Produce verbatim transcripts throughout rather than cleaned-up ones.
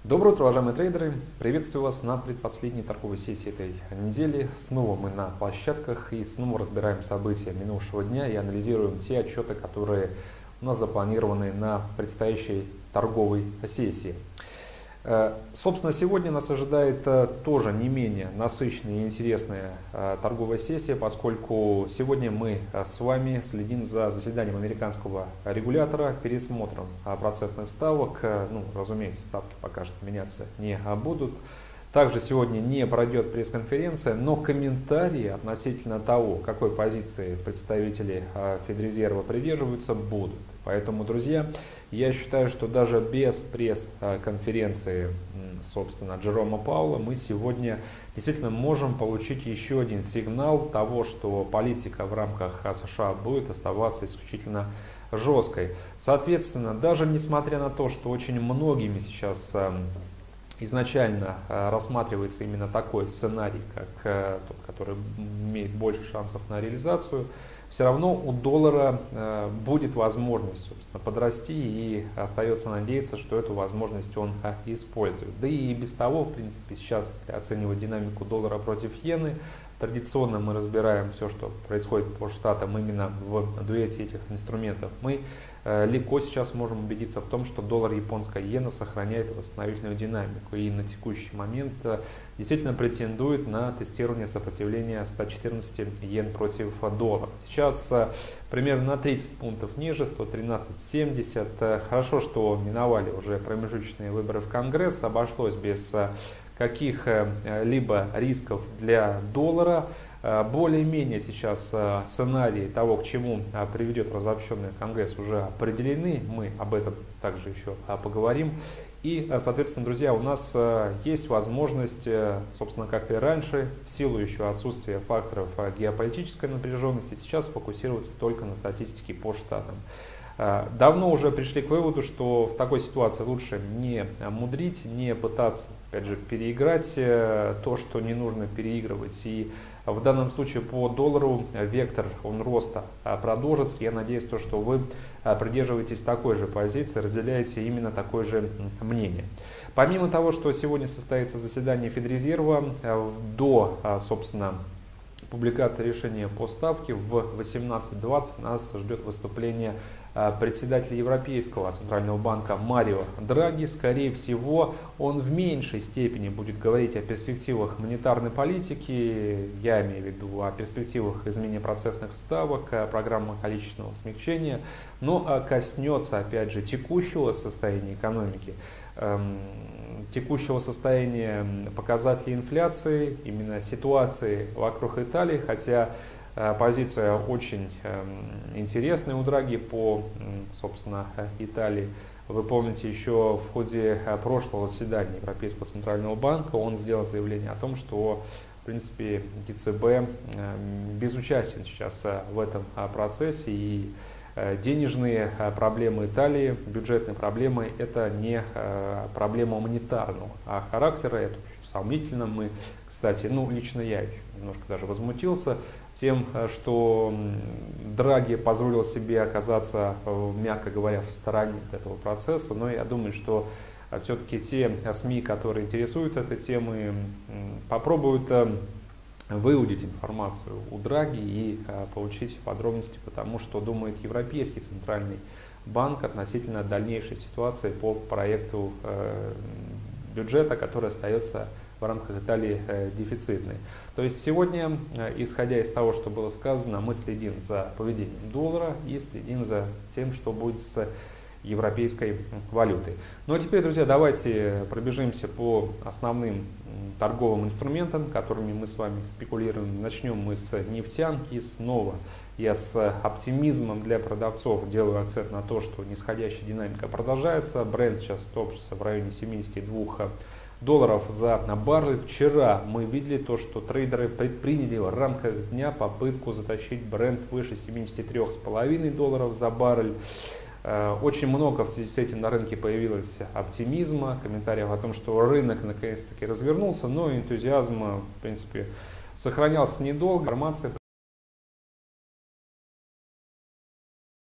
Доброе утро, уважаемые трейдеры! Приветствую вас на предпоследней торговой сессии этой недели. Снова мы на площадках и снова разбираем события минувшего дня и анализируем те отчеты, которые у нас запланированы на предстоящей торговой сессии. Собственно, сегодня нас ожидает тоже не менее насыщенная и интересная торговая сессия, поскольку сегодня мы с вами следим за заседанием американского регулятора, пересмотром процентных ставок. Ну, разумеется, ставки пока что меняться не будут. Также сегодня не пройдет пресс-конференция, но комментарии относительно того, какой позиции представители Федрезерва придерживаются, будут. Поэтому, друзья, я считаю, что даже без пресс-конференции, собственно, Джерома Пауэлла мы сегодня действительно можем получить еще один сигнал того, что политика в рамках США будет оставаться исключительно жесткой. Соответственно, даже несмотря на то, что очень многими сейчас изначально рассматривается именно такой сценарий, как тот, который имеет больше шансов на реализацию, все равно у доллара будет возможность, собственно, подрасти, и остается надеяться, что эту возможность он использует. Да и без того, в принципе, сейчас, если оценивать динамику доллара против иены, традиционно мы разбираем все, что происходит по штатам именно в дуэте этих инструментов. Мы легко сейчас можем убедиться в том, что доллар, японская иена сохраняет восстановительную динамику и на текущий момент действительно претендует на тестирование сопротивления ста четырнадцати иен против доллара. Сейчас примерно на тридцать пунктов ниже, сто тринадцать семьдесят. Хорошо, что миновали уже промежуточные выборы в Конгресс, обошлось без каких-либо рисков для доллара. Более-менее сейчас сценарии того, к чему приведет разобщенный Конгресс, уже определены. Мы об этом также еще поговорим. И, соответственно, друзья, у нас есть возможность, собственно, как и раньше, в силу еще отсутствия факторов геополитической напряженности, сейчас фокусироваться только на статистике по штатам. Давно уже пришли к выводу, что в такой ситуации лучше не мудрить, не пытаться, опять же, переиграть то, что не нужно переигрывать. И в данном случае по доллару вектор он роста продолжится. Я надеюсь, то, что вы придерживаетесь такой же позиции, разделяете именно такое же мнение. Помимо того, что сегодня состоится заседание Федрезерва, до, собственно, публикации решения по ставке в восемнадцать двадцать нас ждет выступление председателя Европейского центрального банка Марио Драги. Скорее всего, он в меньшей степени будет говорить о перспективах монетарной политики, я имею в виду о перспективах изменения процентных ставок, программы количественного смягчения, но коснется, опять же, текущего состояния экономики, текущего состояния показателей инфляции, именно ситуации вокруг Италии, хотя позиция очень интересная у Драги по, собственно, Италии. Вы помните, еще в ходе прошлого заседания Европейского центрального банка он сделал заявление о том, что, в принципе, ЕЦБ безучастен сейчас в этом процессе, и денежные проблемы Италии, бюджетные проблемы, это не проблема монетарного характера, это очень сомнительно. Мы, кстати, ну лично я еще немножко даже возмутился тем, что Драги позволил себе оказаться, мягко говоря, в стороне от этого процесса, но я думаю, что все-таки те СМИ, которые интересуются этой темой, попробуют выудить информацию у Драги и а, получить подробности по тому, что думает Европейский центральный банк относительно дальнейшей ситуации по проекту э, бюджета, который остается в рамках Италии э, дефицитной. То есть сегодня, э, исходя из того, что было сказано, мы следим за поведением доллара и следим за тем, что будет с европейской валютой. Ну а теперь, друзья, давайте пробежимся по основным торговым инструментам, которыми мы с вами спекулируем. Начнем мы с нефтянки. Снова я с оптимизмом для продавцов делаю акцент на то, что нисходящая динамика продолжается. Бренд сейчас топчется в районе семидесяти двух долларов за баррель. Вчера мы видели то, что трейдеры предприняли в рамках дня попытку затащить бренд выше семидесяти трёх с половиной долларов за баррель. Очень много в связи с этим на рынке появилось оптимизма, комментариев о том, что рынок наконец-таки развернулся, но энтузиазм, в принципе, сохранялся недолго. Информация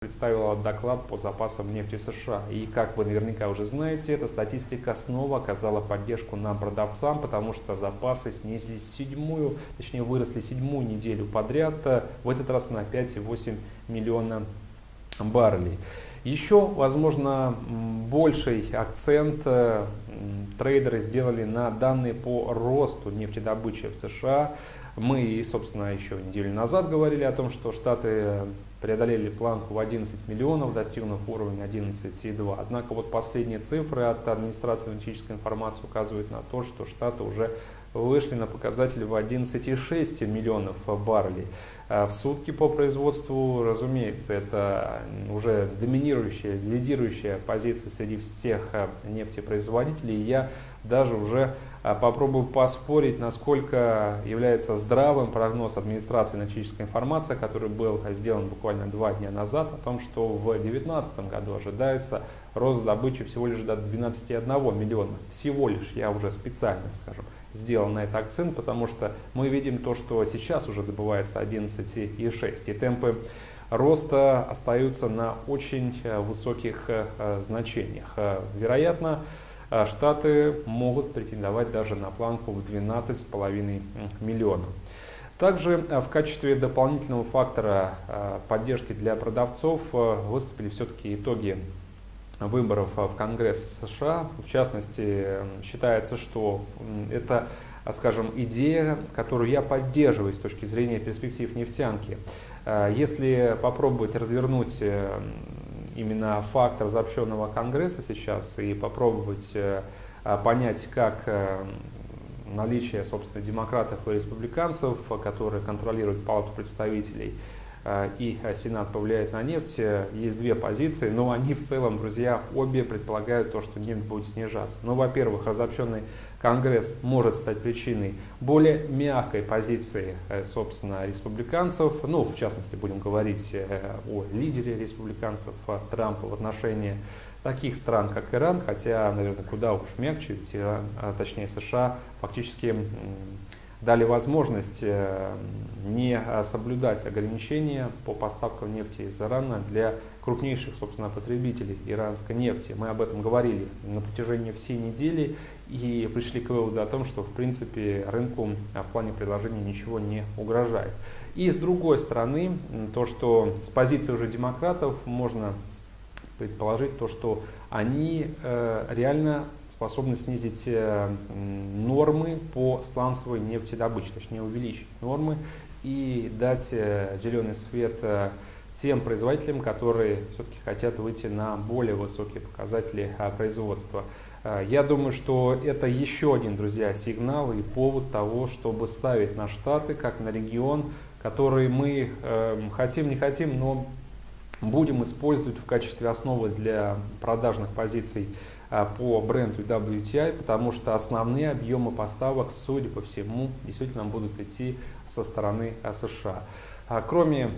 представила доклад по запасам нефти США. И, как вы наверняка уже знаете, эта статистика снова оказала поддержку нам, продавцам, потому что запасы снизились седьмую, точнее выросли седьмую неделю подряд, в этот раз на пять и восемь миллиона баррелей. Еще, возможно, больший акцент трейдеры сделали на данные по росту нефтедобычи в США. Мы, собственно, еще неделю назад говорили о том, что Штаты преодолели планку в одиннадцать миллионов, достигнув уровня одиннадцать и два. Однако вот последние цифры от администрации аналитической информации указывают на то, что Штаты уже вышли на показатель в одиннадцать и шесть миллионов баррелей в сутки по производству. Разумеется, это уже доминирующая, лидирующая позиция среди всех нефтепроизводителей. Я даже уже попробую поспорить, насколько является здравым прогноз администрации аналитической информации, который был сделан буквально два дня назад, о том, что в две тысячи девятнадцатом году ожидается рост добычи всего лишь до двенадцати одного миллиона. Всего лишь, я уже специально, скажем, сделал на это акцент, потому что мы видим то, что сейчас уже добывается одиннадцать и шесть, и темпы роста остаются на очень высоких значениях. Вероятно, Штаты могут претендовать даже на планку в двенадцать с половиной миллионов. Также в качестве дополнительного фактора поддержки для продавцов выступили все-таки итоги выборов в Конгресс США. В частности, считается, что это, скажем, идея, которую я поддерживаю с точки зрения перспектив нефтянки. Если попробовать развернуть именно факт разобщенного Конгресса сейчас и попробовать понять, как наличие, собственно, демократов и республиканцев, которые контролируют Палату представителей, и Сенат повлияет на нефть, есть две позиции, но они в целом, друзья, обе предполагают то, что нефть будет снижаться. Ну, во-первых, разобщенный Конгресс может стать причиной более мягкой позиции, собственно, республиканцев, ну, в частности, будем говорить о лидере республиканцев Трампа в отношении таких стран, как Иран, хотя, наверное, куда уж мягче, ведь Иран, а точнее США, фактически дали возможность не соблюдать ограничения по поставкам нефти из Ирана для крупнейших, собственно, потребителей иранской нефти. Мы об этом говорили на протяжении всей недели и пришли к выводу о том, что, в принципе, рынку в плане предложения ничего не угрожает. И с другой стороны, то, что с позиции уже демократов можно предположить, то, что они э, реально способны снизить э, нормы по сланцевой нефтедобыче, точнее увеличить нормы и дать э, зеленый свет э, тем производителям, которые все-таки хотят выйти на более высокие показатели э, производства. Э, я думаю, что это еще один, друзья, сигнал и повод того, чтобы ставить на Штаты как на регион, который мы э, хотим, не хотим, но будем использовать в качестве основы для продажных позиций по бренду дабл ю ти ай, потому что основные объемы поставок, судя по всему, действительно будут идти со стороны США. Кроме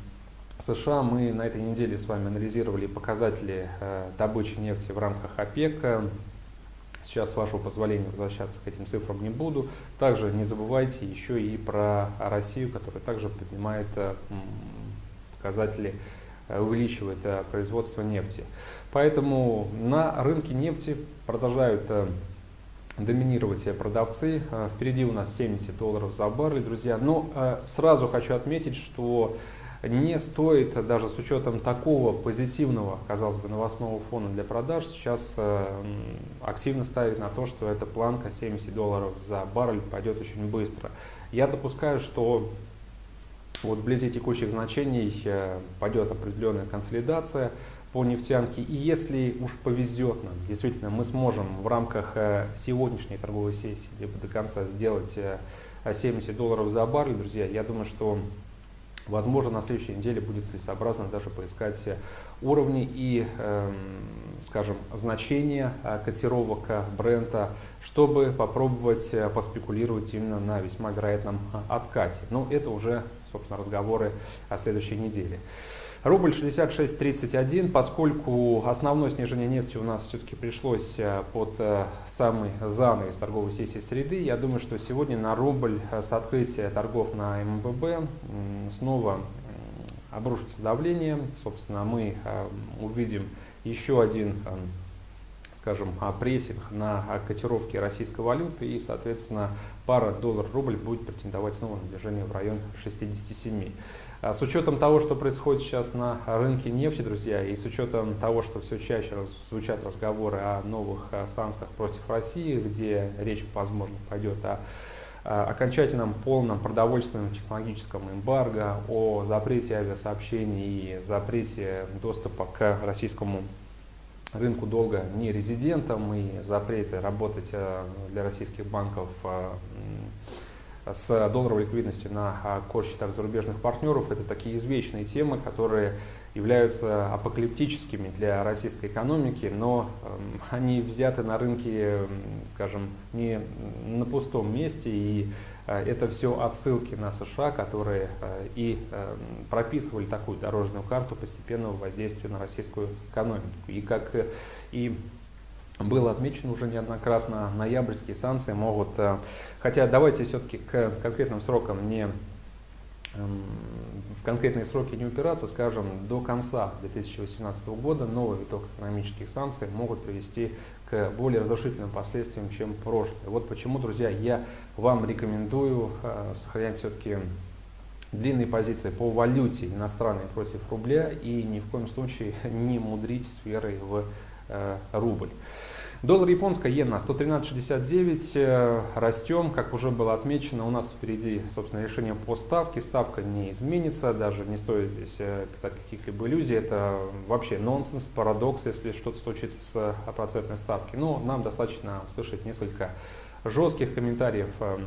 США, мы на этой неделе с вами анализировали показатели добычи нефти в рамках ОПЕК. Сейчас, с вашего позволения, возвращаться к этим цифрам не буду. Также не забывайте еще и про Россию, которая также поднимает показатели, увеличивает производство нефти. Поэтому на рынке нефти продолжают доминировать продавцы. Впереди у нас семьдесят долларов за баррель, друзья. Но сразу хочу отметить, что не стоит, даже с учетом такого позитивного, казалось бы, новостного фона для продаж, сейчас активно ставить на то, что эта планка семьдесят долларов за баррель пойдет очень быстро. Я допускаю, что вот вблизи текущих значений пойдет определенная консолидация по нефтянке. И если уж повезет нам, действительно, мы сможем в рамках сегодняшней торговой сессии либо до конца сделать семьдесят долларов за баррель, друзья, я думаю, что возможно на следующей неделе будет целесообразно даже поискать уровни и, э, скажем, значения котировок бренда, чтобы попробовать поспекулировать именно на весьма вероятном откате. Но это уже, собственно, разговоры о следующей неделе. Рубль шестьдесят шесть тридцать один, поскольку основное снижение нефти у нас все-таки пришлось под самый занавес торговой сессии среды, я думаю, что сегодня на рубль с открытия торгов на эм эм бэ бэ снова обрушится давление, собственно, мы увидим еще один, скажем, прессинг на котировки российской валюты, и, соответственно, пара доллар-рубль будет претендовать снова на движение в район шестидесяти семи. С учетом того, что происходит сейчас на рынке нефти, друзья, и с учетом того, что все чаще звучат разговоры о новых санкциях против России, где речь, возможно, пойдет о окончательном полном продовольственном технологическом эмбарго, о запрете авиасообщений и запрете доступа к российскому рынку долга нерезидентам и запрете работать для российских банков с долларовой ликвидностью на кор-счетах зарубежных партнеров. Это такие извечные темы, которые являются апокалиптическими для российской экономики, но они взяты на рынке, скажем, не на пустом месте, и это все отсылки на США, которые и прописывали такую дорожную карту постепенного воздействия на российскую экономику. И как и было отмечено уже неоднократно, ноябрьские санкции могут, хотя давайте все-таки к конкретным срокам не в конкретные сроки не упираться, скажем, до конца две тысячи восемнадцатого года новый виток экономических санкций могут привести к более разрушительным последствиям, чем прошлое. Вот почему, друзья, я вам рекомендую э, сохранять все-таки длинные позиции по валюте иностранной против рубля и ни в коем случае не мудрить с верой в э, рубль. Доллар японская иена сто тринадцать шестьдесят девять, растем, как уже было отмечено, у нас впереди, собственно, решение по ставке, ставка не изменится, даже не стоит здесь питать каких-либо иллюзий, это вообще нонсенс, парадокс, если что-то случится с процентной ставки. Но нам достаточно услышать несколько жестких комментариев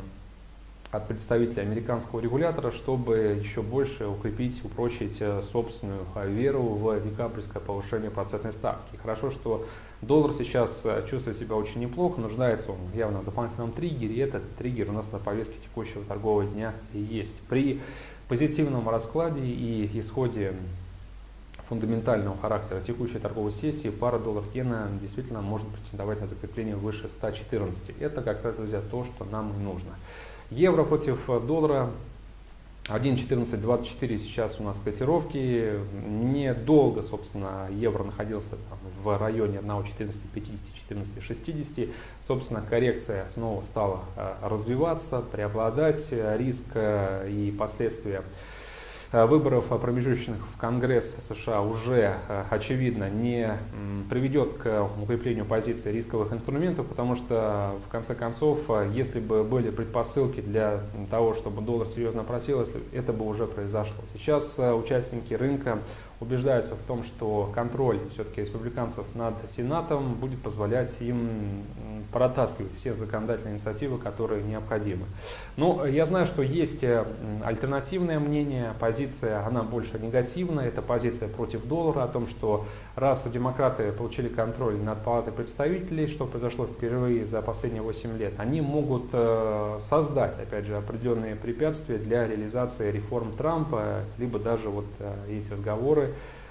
от представителя американского регулятора, чтобы еще больше укрепить, упрочить собственную веру в декабрьское повышение процентной ставки. Хорошо, что доллар сейчас чувствует себя очень неплохо, нуждается он явно в дополнительном триггере, и этот триггер у нас на повестке текущего торгового дня и есть. При позитивном раскладе и исходе фундаментального характера текущей торговой сессии пара доллар-иена действительно может претендовать на закрепление выше ста четырнадцати. Это как раз, друзья, то, что нам и нужно. Евро против доллара один четырнадцать двадцать четыре сейчас у нас котировки. Недолго, собственно, евро находился там в районе один четырнадцать пятьдесят - четырнадцать шестьдесят. Собственно, коррекция снова стала развиваться, преобладать. Риск и последствия выборов промежуточных в Конгресс США уже, очевидно, не приведет к укреплению позиции рисковых инструментов, потому что, в конце концов, если бы были предпосылки для того, чтобы доллар серьезно просел, это бы уже произошло. Сейчас участники рынка убеждаются в том, что контроль все-таки республиканцев над Сенатом будет позволять им протаскивать все законодательные инициативы, которые необходимы. Но я знаю, что есть альтернативное мнение, позиция, она больше негативная, это позиция против доллара, о том, что раз демократы получили контроль над Палатой представителей, что произошло впервые за последние восемь лет, они могут создать, опять же, определенные препятствия для реализации реформ Трампа, либо даже вот есть разговоры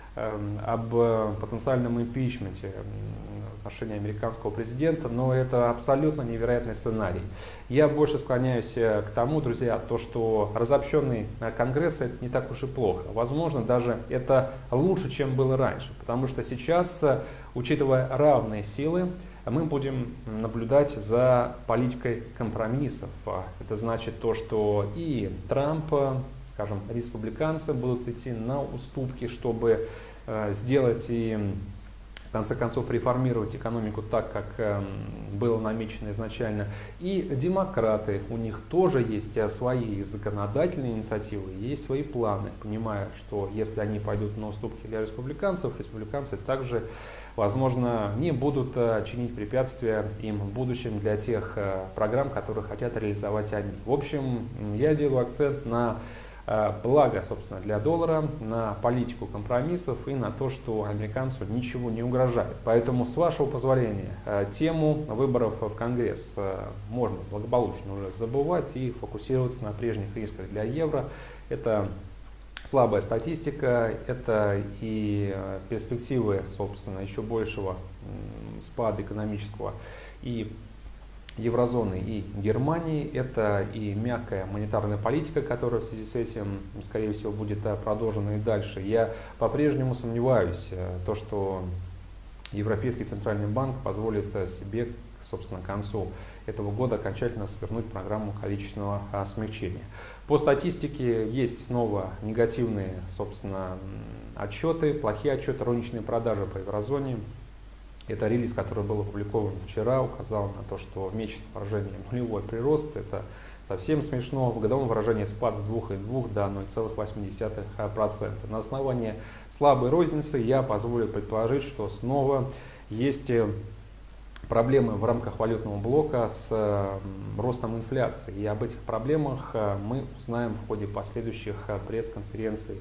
об потенциальном импичменте в отношении американского президента, но это абсолютно невероятный сценарий. Я больше склоняюсь к тому, друзья, то, что разобщенный Конгресс — это не так уж и плохо. Возможно, даже это лучше, чем было раньше, потому что сейчас, учитывая равные силы, мы будем наблюдать за политикой компромиссов. Это значит то, что и Трамп, скажем, республиканцы будут идти на уступки, чтобы э, сделать и в конце концов реформировать экономику так, как э, было намечено изначально. И демократы, у них тоже есть свои законодательные инициативы, есть свои планы, понимая, что если они пойдут на уступки для республиканцев, республиканцы также, возможно, не будут чинить препятствия им в будущем для тех программ, которые хотят реализовать они. В общем, я делаю акцент на благо, собственно, для доллара, на политику компромиссов и на то, что американцу ничего не угрожает. Поэтому, с вашего позволения, тему выборов в Конгресс можно благополучно уже забывать и фокусироваться на прежних рисках для евро. Это слабая статистика, это и перспективы, собственно, еще большего спада экономического и еврозоны и Германии. Это и мягкая монетарная политика, которая в связи с этим, скорее всего, будет продолжена и дальше. Я по-прежнему сомневаюсь, то, что Европейский центральный банк позволит себе, собственно, к концу этого года окончательно свернуть программу количественного смягчения. По статистике есть снова негативные, собственно, отчеты, плохие отчеты, розничные продажи по еврозоне. Это релиз, который был опубликован вчера, указал на то, что в месячном выражении нулевой прирост. Это совсем смешно. В годовом выражении спад с двух целых двух десятых до ноль целых восьми десятых процента. На основании слабой розницы я позволю предположить, что снова есть проблемы в рамках валютного блока с ростом инфляции. И об этих проблемах мы узнаем в ходе последующих пресс-конференций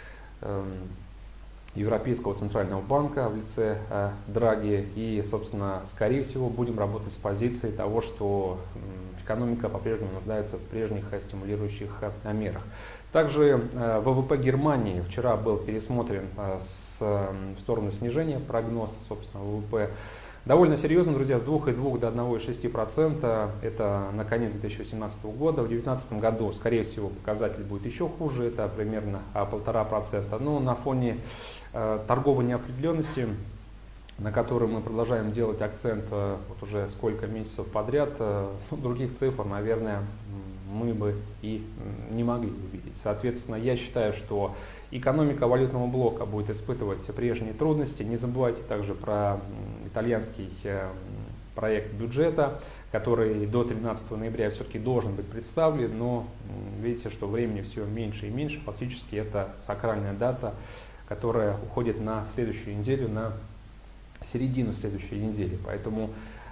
Европейского центрального банка в лице э, Драги. И, собственно, скорее всего, будем работать с позиции того, что э, экономика по-прежнему нуждается в прежних э, стимулирующих э, мерах. Также э, ВВП Германии вчера был пересмотрен э, с, э, в сторону снижения прогноза, собственно, ВВП. Довольно серьезно, друзья, с двух целых двух десятых до одного целых шести десятых процента. Это на конец две тысячи восемнадцатого года. В две тысячи девятнадцатом году, скорее всего, показатель будет еще хуже, это примерно полтора процента. Но на фоне э, торговой неопределенности, на которой мы продолжаем делать акцент э, вот уже сколько месяцев подряд, э, других цифр, наверное, мы бы и не могли увидеть. Соответственно, я считаю, что экономика валютного блока будет испытывать прежние трудности. Не забывайте также про итальянский проект бюджета, который до тринадцатого ноября все-таки должен быть представлен, но видите, что времени все меньше и меньше. Фактически это сакральная дата, которая уходит на следующую неделю, на середину следующей недели. Поэтому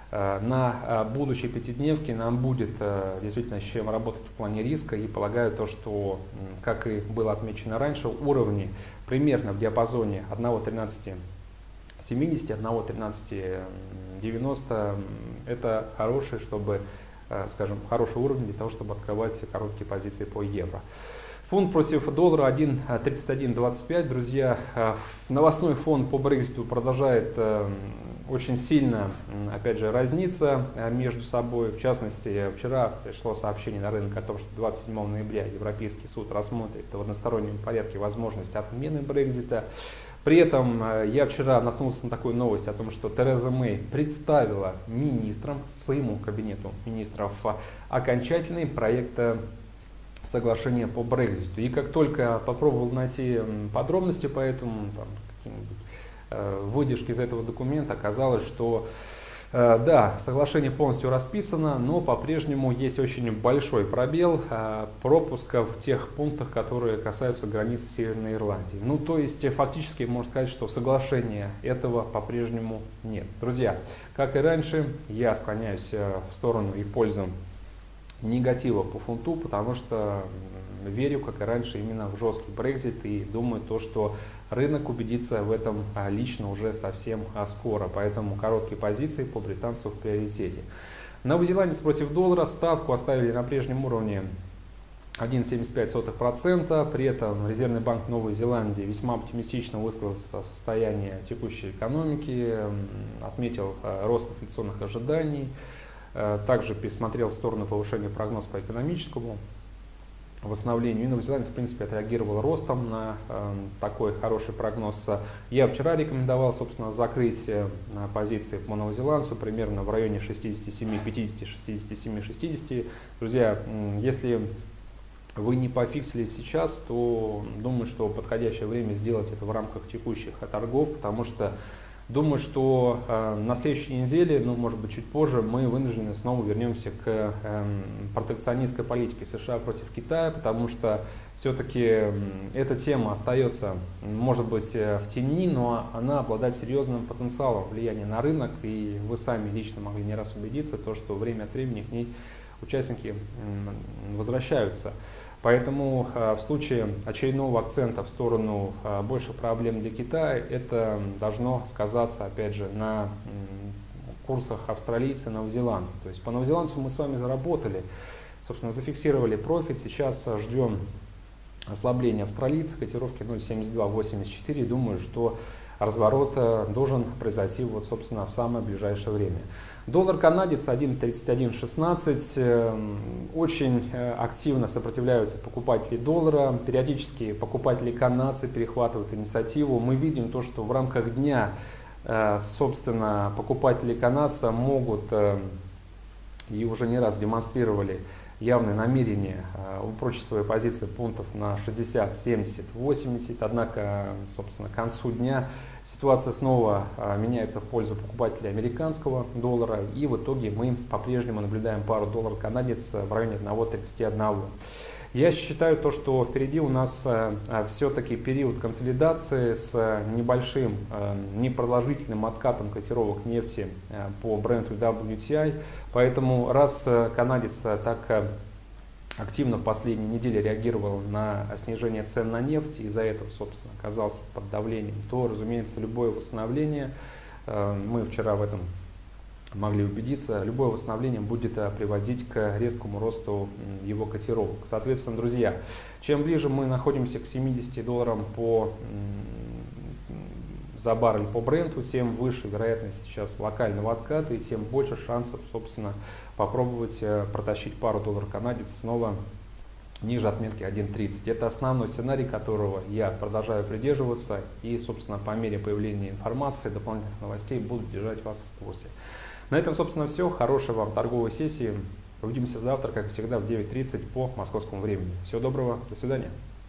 на будущей пятидневке нам будет действительно с чем работать в плане риска, и полагаю то, что, как и было отмечено раньше, уровни примерно в диапазоне один целых тринадцать семьдесят, один целых тринадцать девяносто это хороший, чтобы, скажем, хороший уровень для того, чтобы открывать короткие позиции по евро. Фунт против доллара один целых тридцать один двадцать пять. Друзья, новостной фон по Брекситу продолжает очень сильно, опять же, разниться между собой. В частности, вчера пришло сообщение на рынок о том, что двадцать седьмого ноября Европейский суд рассмотрит в одностороннем порядке возможность отмены Брексита. При этом я вчера наткнулся на такую новость о том, что Тереза Мэй представила министрам, своему кабинету министров, окончательный проект соглашения по Брекситу. И как только попробовал найти подробности по этому, там, какие-нибудь э, выдержки из этого документа, оказалось, что э, да, соглашение полностью расписано, но по-прежнему есть очень большой пробел э, пропуска в тех пунктах, которые касаются границы Северной Ирландии. Ну, то есть, фактически можно сказать, что соглашения этого по-прежнему нет. Друзья, как и раньше, я склоняюсь в сторону и в пользу негатива по фунту, потому что верю, как и раньше, именно в жесткий Брексит, и думаю, то, что рынок убедится в этом лично уже совсем скоро. Поэтому короткие позиции по британцу в приоритете. Новозеландец против доллара ставку оставили на прежнем уровне один целых семьдесят пять сотых процента. При этом Резервный банк Новой Зеландии весьма оптимистично высказался о состоянии текущей экономики, отметил рост инфляционных ожиданий. Также пересмотрел в сторону повышения прогноза по экономическому восстановлению. И новозеландец, в принципе, отреагировал ростом на э, такой хороший прогноз. Я вчера рекомендовал, собственно, закрыть э, позиции по новозеландцу примерно в районе шестидесяти семи пятидесяти, шестидесяти семи шестидесяти. Друзья, э, если вы не пофиксили сейчас, то думаю, что подходящее время сделать это в рамках текущих торгов, потому что думаю, что э, на следующей неделе, ну, может быть, чуть позже, мы вынуждены снова вернемся к э, протекционистской политике США против Китая, потому что все-таки э, эта тема остается, может быть, в тени, но она обладает серьезным потенциалом влияния на рынок, и вы сами лично могли не раз убедиться, то, что время от времени к ней участники э, возвращаются. Поэтому в случае очередного акцента в сторону больше проблем для Китая, это должно сказаться, опять же, на курсах австралийца и новозеландца. То есть по новозеландцу мы с вами заработали, собственно, зафиксировали профит. Сейчас ждем ослабления австралийца, котировки ноль целых семьдесят два восемьдесят четыре. Думаю, что разворот должен произойти вот, собственно, в самое ближайшее время. Доллар канадец один тридцать один шестнадцать. Очень активно сопротивляются покупатели доллара. Периодически покупатели канадцы перехватывают инициативу. Мы видим то, что в рамках дня, собственно, покупатели канадца могут, и уже не раз демонстрировали, явное намерение упрочить свои позиции пунктов на шестьдесят, семьдесят, восемьдесят. Однако, собственно, к концу дня ситуация снова меняется в пользу покупателей американского доллара. И в итоге мы по-прежнему наблюдаем пару доллар-канадец в районе один тридцать один. Я считаю то, что впереди у нас все-таки период консолидации с небольшим, непродолжительным откатом котировок нефти по бренду дабл ю ти ай. Поэтому раз канадец так активно в последние недели реагировал на снижение цен на нефть и из-за этого, собственно, оказался под давлением, то, разумеется, любое восстановление, мы вчера в этом могли убедиться, любое восстановление будет приводить к резкому росту его котировок. Соответственно, друзья, чем ближе мы находимся к семидесяти долларам по, за баррель по бренту, тем выше вероятность сейчас локального отката и тем больше шансов, собственно, попробовать протащить пару доллар-канадец снова ниже отметки один тридцать. Это основной сценарий, которого я продолжаю придерживаться и, собственно, по мере появления информации, дополнительных новостей буду держать вас в курсе. На этом, собственно, все. Хорошей вам торговой сессии. Увидимся завтра, как всегда, в девять тридцать по московскому времени. Всего доброго. До свидания.